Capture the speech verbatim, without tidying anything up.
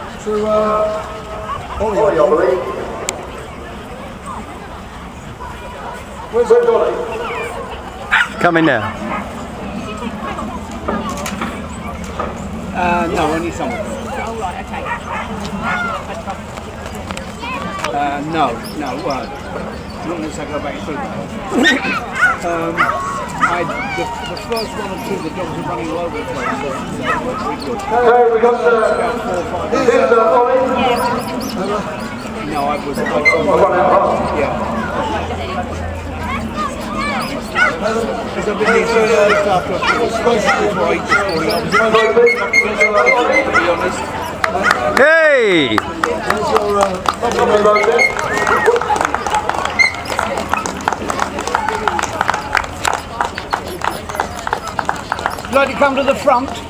to uh, Ollie, I believe. Where's Ollie? Coming now. Uh, no, only some of them. Oh, right, okay. Uh, no, no, well, not unless I go back through that. um, I, the, the first one or two, the dogs are running all over the place, so that works pretty good. Okay, we got the... About four or five. Here's uh, Ollie. No, I was... I was yeah. Because I've been here so early after I was supposed to be before I eat this morning, to be honest. Hey! There's your uh, Would you like to come to the front?